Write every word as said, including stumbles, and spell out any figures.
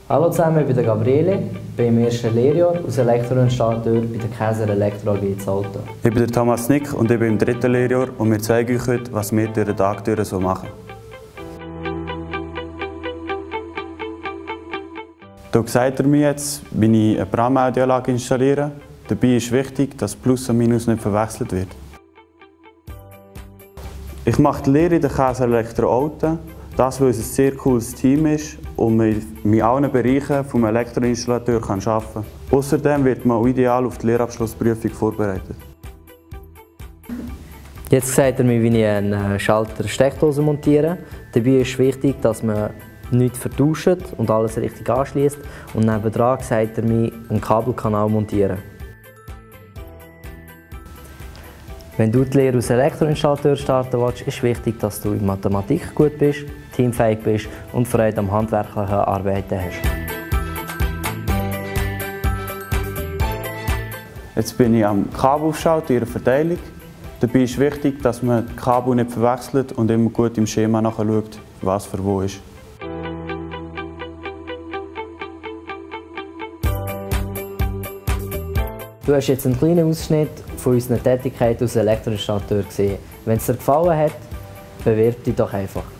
Hallo zusammen, ich bin Gabriele, bin im ersten Lehrjahr als Elektroinstallateur bei der Käser Elektro A G in Olten. Ich bin der Thomas Nick und ich bin im dritten Lehrjahr und wir zeigen euch heute, was wir durch den Tag durch so machen. Hier seht ihr mir jetzt, wie ich eine Brahmaudioanlage installiere. Dabei ist wichtig, dass Plus und Minus nicht verwechselt wird. Ich mache die Lehre in der Käser Elektro Olten, das weil es ein sehr cooles Team ist und man in allen Bereichen des Elektroinstallateur arbeiten kann. Außerdem wird man ideal auf die Lehrabschlussprüfung vorbereitet. Jetzt zeigt er mir, wie ich einen Schalter Steckdose montiere. Dabei ist wichtig, dass man nichts vertauscht und alles richtig anschließt. Und nebendran zeigt er mir einen Kabelkanal montieren. Wenn du die Lehre als Elektroinstallateur starten willst, ist wichtig, dass du in Mathematik gut bist, teamfähig bist und Freude am handwerklichen Arbeiten hast. Jetzt bin ich am Kabel aufschalten, ihrer Verteilung. Dabei ist wichtig, dass man die Kabel nicht verwechselt und immer gut im Schema nachschaut, was für wo ist. Du hast jetzt einen kleinen Ausschnitt von unserer Tätigkeit als Elektroinstallateur gesehen. Wenn es dir gefallen hat, bewirb dich doch einfach.